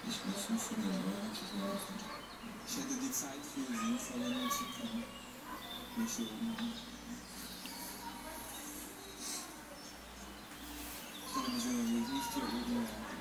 Ich muss ein Funeral. Ich hätte die Zeit für sinnvoller nutzen können. Nicht hier oben. Nicht hier oben.